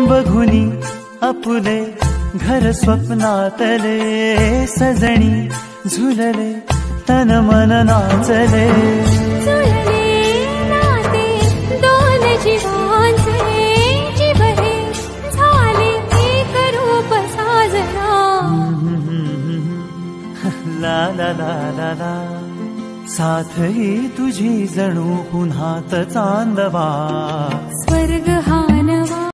बघुनी आपुले घर स्वप्नातले सजणी झुलले तन मन नाचले जुळले नाते दोन जीवांचे जीव हे झाले एक रूप साजना ला ला ला ला ला साथ ही तुझी जणू पुन्हात चांदवा स्वर्ग हा